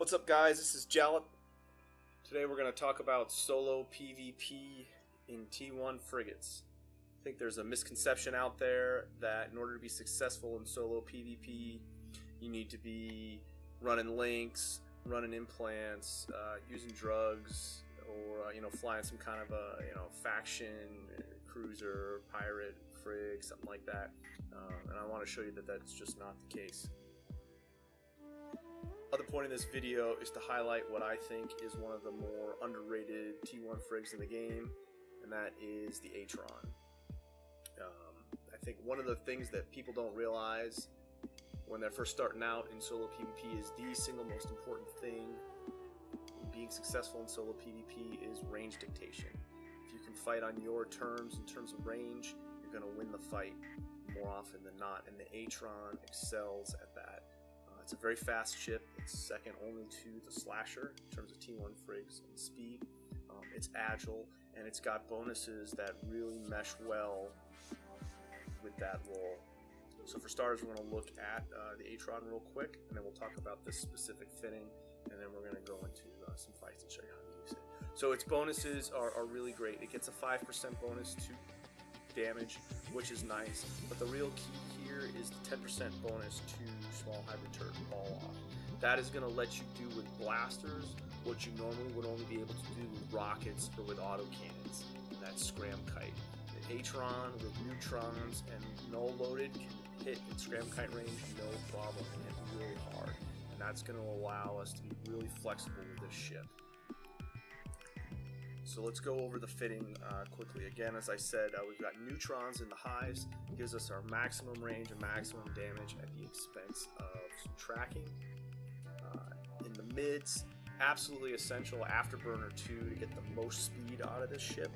What's up, guys? This is Jalop. Today we're going to talk about solo PvP in T1 frigates. I think there's a misconception out there that in order to be successful in solo PvP, you need to be running links, running implants, using drugs, or flying some kind of a faction, cruiser, pirate, frig, something like that. And I want to show you that that's just not the case. Other point in this video is to highlight what I think is one of the more underrated T1 frigs in the game, and that is the Atron. I think one of the things that people don't realize when they're first starting out in solo PvP is the single most important thing in being successful in solo PvP is range dictation. If you can fight on your terms in terms of range, you're going to win the fight more often than not, and the Atron excels at that. It's a very fast ship. It's second only to the Slasher in terms of T1 frigs and speed. It's agile, and it's got bonuses that really mesh well with that role. So for starters, we're going to look at the Atron real quick, and then we'll talk about this specific fitting, and then we're going to go into some fights and show you how to use it. So its bonuses are really great. It gets a 5% bonus to damage, which is nice, but the real key here is the 10% bonus to small hybrid turret fall off. That is going to let you do with blasters what you normally would only be able to do with rockets or with autocannons, and that's scram kite. The Atron with neutrons and null loaded can hit in scram kite range no problem and hit really hard, and that's going to allow us to be really flexible with this ship. So let's go over the fitting quickly. Again, as I said, we've got neutrons in the highs. It gives us our maximum range and maximum damage at the expense of some tracking. In the mids, absolutely essential Afterburner 2 to get the most speed out of this ship.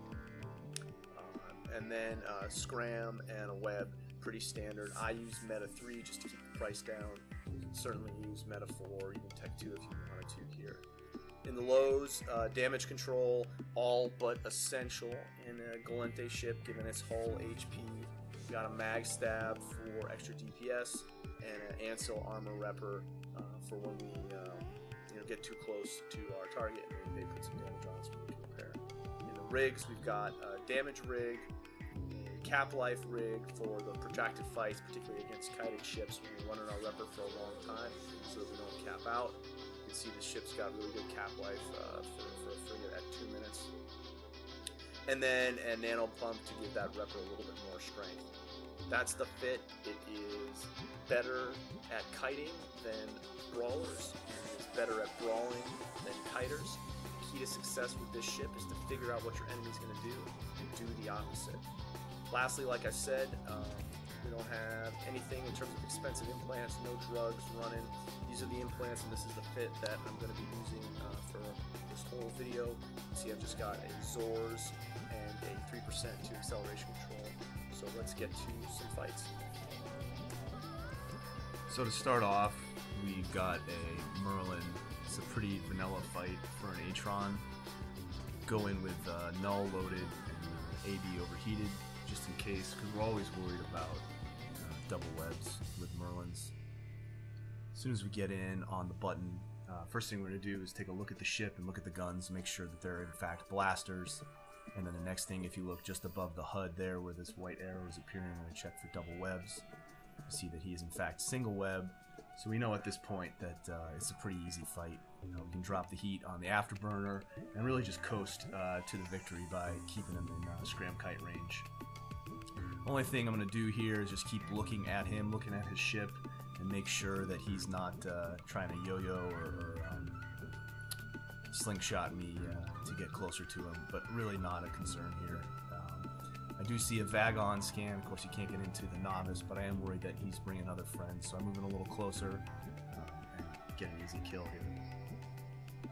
And then Scram and a web, pretty standard. I use Meta 3 just to keep the price down. You can certainly use Meta 4, even Tech 2 if you wanted to here. In the lows, damage control, all but essential in a Galente ship given its hull HP. We've got a mag stab for extra DPS and an Ancil armor repper for when we get too close to our target and they put some damage on us when we can repair. In the rigs, we've got a damage rig, a cap life rig for the protracted fights, particularly against kited ships when we're running our repper for a long time so that we don't cap out. You can see the ship's got really good cap life for a frigate at 2 minutes. And then a nano pump to give that repper a little bit more strength. That's the fit. It is better at kiting than brawlers. It's better at brawling than kiters. The key to success with this ship is to figure out what your enemy's going to do and do the opposite. Lastly, like I said, we don't have anything in terms of expensive implants, no drugs running. These are the implants, and this is the fit that I'm going to be using for this whole video. You can see I've just got a Zors and a 3% to acceleration control. So let's get to some fights. So to start off, we've got a Merlin. It's a pretty vanilla fight for an Atron. Go in with null loaded and AB overheated, just in case, because we're always worried about double webs with Merlins. As soon as we get in on the button, first thing we're going to do is take a look at the ship and look at the guns, make sure that they're in fact blasters. And then the next thing, if you look just above the HUD there where this white arrow is appearing, we're going to check for double webs. You see that he is in fact single web. So we know at this point that it's a pretty easy fight. We can drop the heat on the afterburner and really just coast to the victory by keeping him in scram kite range. Only thing I'm going to do here is just keep looking at him, looking at his ship, and make sure that he's not trying to yo-yo or slingshot me to get closer to him, but really not a concern here. I do see a Vagon scan. Of course, you can't get into the novice, but I am worried that he's bringing other friends, so I'm moving a little closer and get an easy kill here.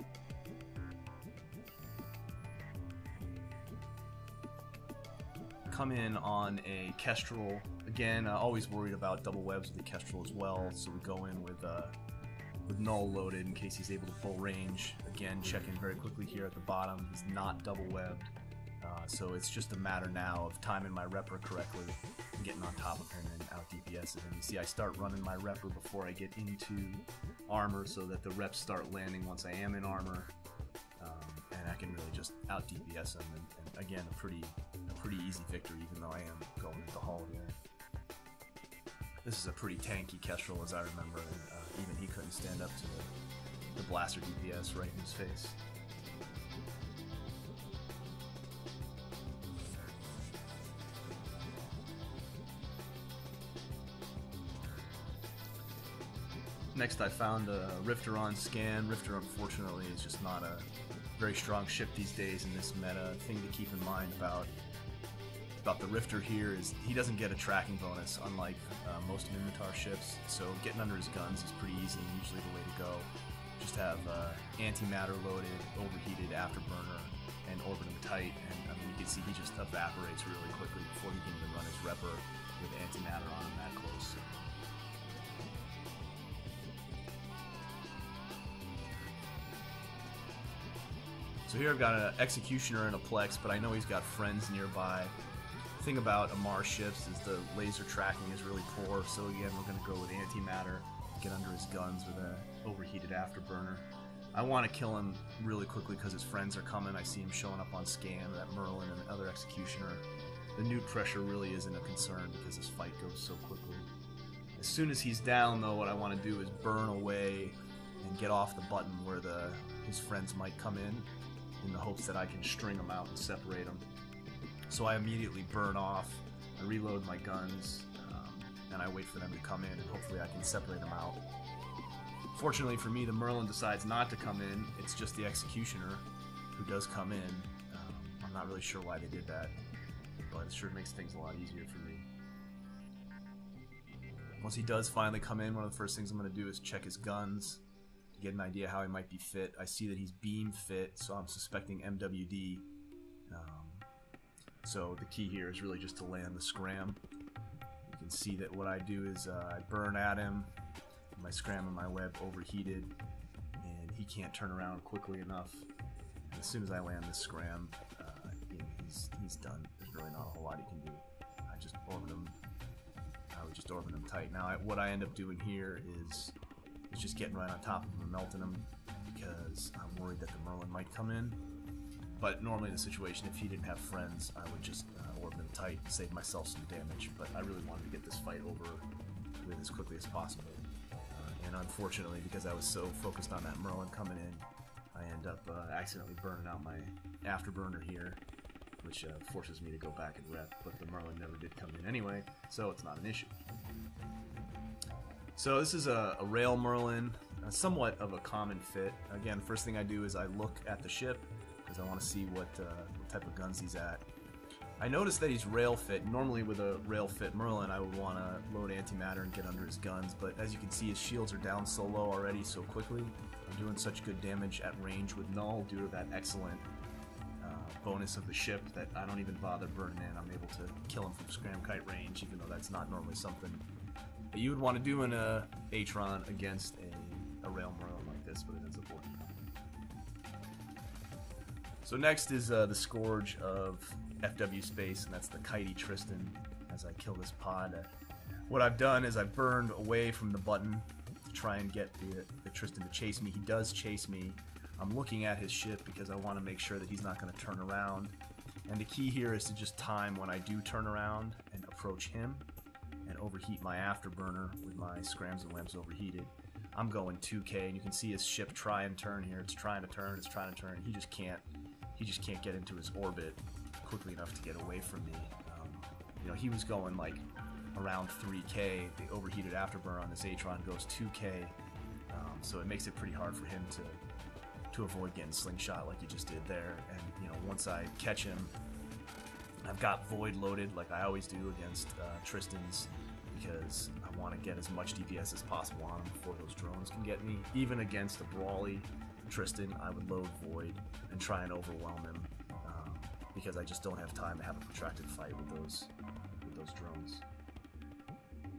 Come in on a Kestrel. Again, always worried about double webs with the Kestrel as well, so we go in with null loaded in case he's able to pull range. Again, checking very quickly here at the bottom. He's not double webbed. So it's just a matter now of timing my repper correctly and getting on top of him and out DPSing him. You see, I start running my repper before I get into armor so that the reps start landing once I am in armor, and I can really just out DPS him. And again, a pretty easy victory, even though I am going into hull here. This is a pretty tanky Kestrel, as I remember, and even he couldn't stand up to the blaster DPS right in his face. Next, I found a Rifter on scan. Rifter, unfortunately, is just not a very strong ship these days in this meta. Thing to keep in mind about the Rifter here is he doesn't get a tracking bonus, unlike most Minotaur ships. So getting under his guns is pretty easy and usually the way to go. Just have antimatter loaded, overheated afterburner, and orbit him tight. And I mean, you can see he just evaporates really quickly before he can even run his repper with antimatter on him that close. So here I've got an Executioner and a Plex, but I know he's got friends nearby. The thing about Amar ships is the laser tracking is really poor, so again we're going to go with antimatter, get under his guns with an overheated afterburner. I want to kill him really quickly because his friends are coming. I see him showing up on scan, that Merlin and the other Executioner. The nuke pressure really isn't a concern because this fight goes so quickly. As soon as he's down though, what I want to do is burn away and get off the button where his friends might come in the hopes that I can string them out and separate them. So I immediately burn off, I reload my guns, and I wait for them to come in, and hopefully I can separate them out. Fortunately for me, the Merlin decides not to come in. It's just the Executioner who does come in. I'm not really sure why they did that, but it sure makes things a lot easier for me. Once he does finally come in, one of the first things I'm going to do is check his guns, get an idea how he might be fit. I see that he's beam fit, so I'm suspecting MWD. So the key here is really just to land the scram. You can see that what I do is I burn at him, my scram and my web overheated, and he can't turn around quickly enough. And as soon as I land this scram, he's done. There's really not a whole lot he can do. I would just orbit him tight. Now what I end up doing here is just getting right on top of him and melting him because I'm worried that the Merlin might come in. But normally in the situation, if he didn't have friends, I would just orbit him tight and save myself some damage. But I really wanted to get this fight over with as quickly as possible. And unfortunately, because I was so focused on that Merlin coming in, I end up accidentally burning out my afterburner here, which forces me to go back and rep. But the Merlin never did come in anyway, so it's not an issue. So this is a rail Merlin, somewhat of a common fit. Again, first thing I do is I look at the ship because I want to see what type of guns he's at. I noticed that he's rail fit. Normally with a rail fit Merlin I would want to load antimatter and get under his guns, but as you can see his shields are down so low already so quickly. I'm doing such good damage at range with null due to that excellent bonus of the ship that I don't even bother burning in. I'm able to kill him from scram kite range, even though that's not normally something that you would want to do in a Atron against a rail Merlin like this, but it ends up working. So next is the Scourge of FW space, and that's the Kitey Tristan as I kill this pod. What I've done is I've burned away from the button to try and get the Tristan to chase me. He does chase me. I'm looking at his ship because I want to make sure that he's not going to turn around. And the key here is to just time when I do turn around and approach him and overheat my afterburner with my scrams and webs overheated. I'm going 2K, and you can see his ship try and turn here. It's trying to turn, it's trying to turn. He just can't get into his orbit quickly enough to get away from me. You know, he was going like around 3K. The overheated afterburner on this Atron goes 2K, so it makes it pretty hard for him to avoid getting slingshot like he just did there. And you know, once I catch him, I've got Void loaded like I always do against Tristans, because I want to get as much DPS as possible on him before those drones can get me. Even against a brawly Tristan, I would load Void and try and overwhelm him, because I just don't have time to have a protracted fight with those drones.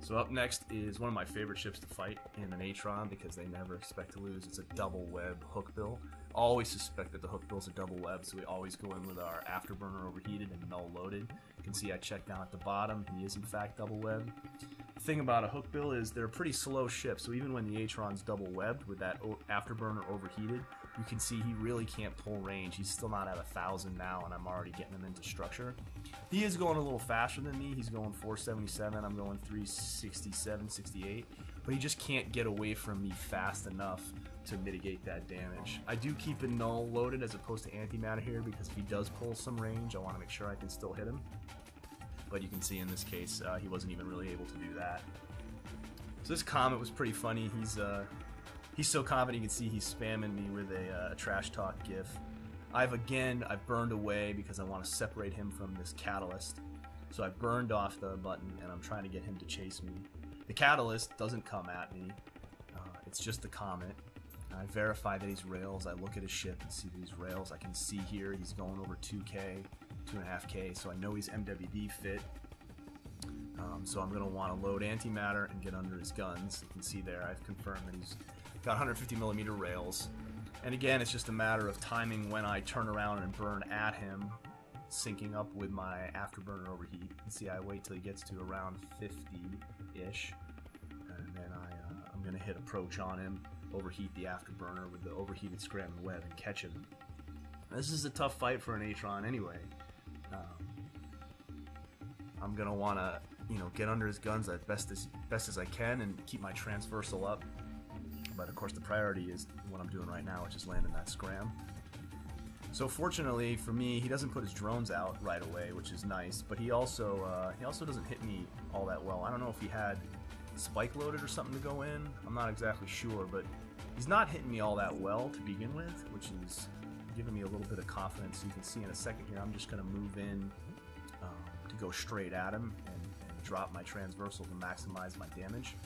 So up next is one of my favorite ships to fight in an Atron because they never expect to lose. It's a double web hook bill. Always suspect that the hook bill's a double web, so we always go in with our afterburner overheated and null loaded. You can see I checked down at the bottom. He is in fact double web. The thing about a hook bill is they're a pretty slow ship, so even when the Atron's double webbed with that afterburner overheated, you can see he really can't pull range. He's still not at 1,000 now, and I'm already getting him into structure. He is going a little faster than me. He's going 477. I'm going 367, 68. But he just can't get away from me fast enough to mitigate that damage. I do keep it null loaded as opposed to antimatter here because if he does pull some range, I want to make sure I can still hit him. But you can see in this case, he wasn't even really able to do that. So this Comet was pretty funny. He's so confident, you can see he's spamming me with a trash talk gif. I've burned away because I want to separate him from this catalyst. So I burned off the button and I'm trying to get him to chase me. The catalyst doesn't come at me. It's just the Comet. I verify that he's rails. I look at his ship and see that he's rails. I can see here he's going over 2K, 2.5K, so I know he's MWD fit. So I'm going to want to load antimatter and get under his guns. You can see there I've confirmed that he's got 150mm rails. And again, it's just a matter of timing when I turn around and burn at him, syncing up with my afterburner overheat. You can see I wait till he gets to around 50-ish, and then I'm going to hit approach on him, overheat the afterburner with the overheated scram and web, and catch him. This is a tough fight for an Atron anyway. I'm going to want to get under his guns as best as I can and keep my transversal up. But of course the priority is what I'm doing right now, which is landing that scram. So fortunately for me, he doesn't put his drones out right away, which is nice, but he also doesn't hit me all that well. I don't know if he had spike loaded or something to go in. I'm not exactly sure, but he's not hitting me all that well to begin with, which is giving me a little bit of confidence. You can see in a second here, I'm just going to move in to go straight at him and drop my transversal to maximize my damage.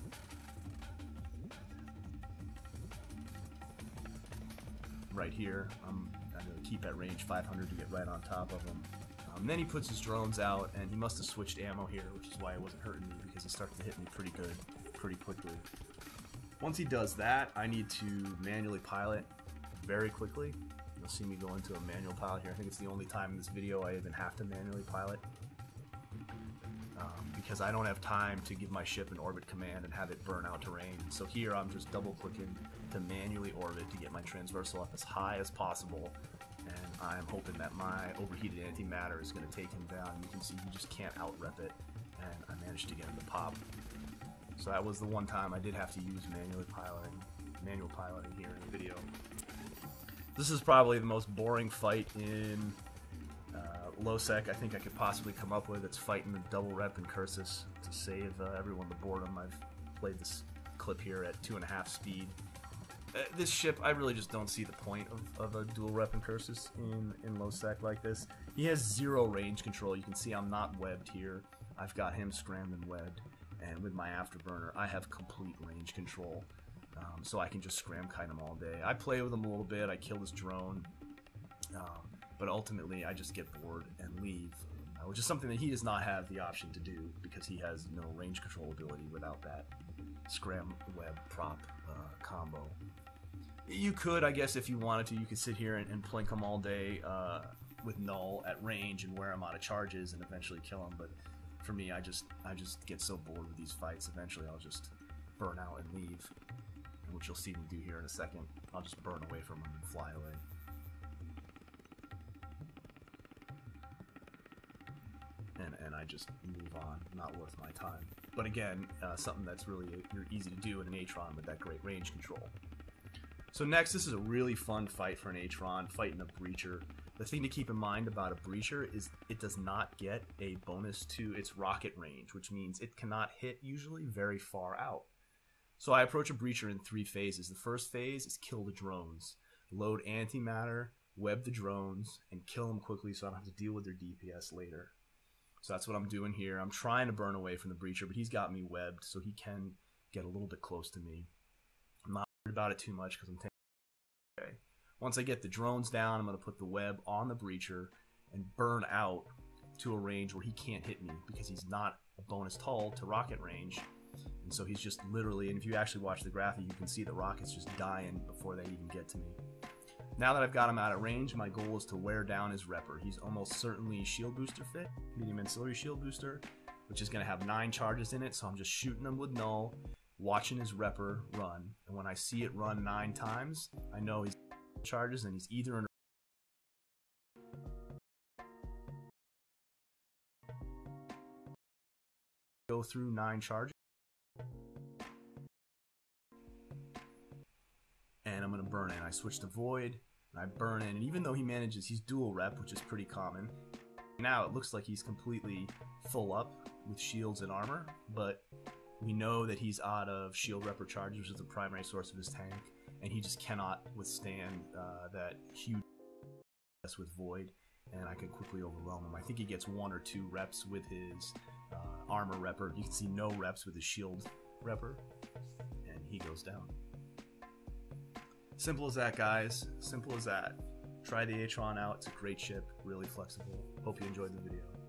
Right here, I'm going to keep at range 500 to get right on top of him. Then he puts his drones out, and he must have switched ammo here, which is why it wasn't hurting me, because he started to hit me pretty good, pretty quickly. Once he does that, I need to manually pilot very quickly. You'll see me go into a manual pilot here. I think it's the only time in this video I even have to manually pilot, because I don't have time to give my ship an orbit command and have it burn out terrain. So here I'm just double clicking to manually orbit to get my transversal up as high as possible, and I'm hoping that my overheated antimatter is going to take him down. You can see he just can't out-rep it, and I managed to get him to pop. So that was the one time I did have to use manual piloting here in the video. This is probably the most boring fight in lowsec I think I could possibly come up with. It's fighting the double rep and cursus to save everyone the boredom. I've played this clip here at 2.5 speed. This ship, I really just don't see the point of a dual rep and cursus in lowsec like this. He has 0 range control. You can see I'm not webbed here. I've got him scrammed and webbed, and with my afterburner I have complete range control, so I can just scram kite him all day. I play with him a little bit, I kill his drone, but ultimately I just get bored and leave, which is something that he does not have the option to do because he has no range control ability without that scram web prop combo. You could, I guess, if you wanted to, you could sit here and plink him all day with null at range and wear him out of charges and eventually kill him, but for me, I just get so bored with these fights, eventually I'll just burn out and leave, which you'll see me do here in a second. I'll just burn away from him and fly away. And I just move on, not worth my time. But again, something that's really easy to do in an Atron with that great range control. So next, this is a really fun fight for an Atron, fighting a breacher. The thing to keep in mind about a breacher is it does not get a bonus to its rocket range, which means it cannot hit usually very far out. So I approach a breacher in 3 phases. The first phase is kill the drones. Load antimatter, web the drones, and kill them quickly so I don't have to deal with their DPS later. So that's what I'm doing here. I'm trying to burn away from the breacher, but he's got me webbed, so he can get a little bit close to me. I'm not worried about it too much because I'm taking it. Okay. Once I get the drones down, I'm going to put the web on the breacher and burn out to a range where he can't hit me because he's not a bonus hull to rocket range. And so he's just literally, and if you actually watch the graphic, you can see the rockets just dying before they even get to me. Now that I've got him out of range, my goal is to wear down his repper. He's almost certainly shield booster fit, medium ancillary shield booster, which is going to have 9 charges in it. So I'm just shooting him with null, watching his repper run. And when I see it run 9 times, I know he's charges and he's either in go through 9 charges. And I'm going to burn in. I switch to void and I burn in. And even though he manages, he's dual rep, which is pretty common. Now it looks like he's completely full up with shields and armor, but we know that he's out of shield repper charges, which is the primary source of his tank, and he just cannot withstand that huge with void, and I can quickly overwhelm him. I think he gets 1 or 2 reps with his armor repper. You can see no reps with his shield repper, and he goes down. Simple as that, guys. Simple as that. Try the Atron out. It's a great ship, really flexible. Hope you enjoyed the video.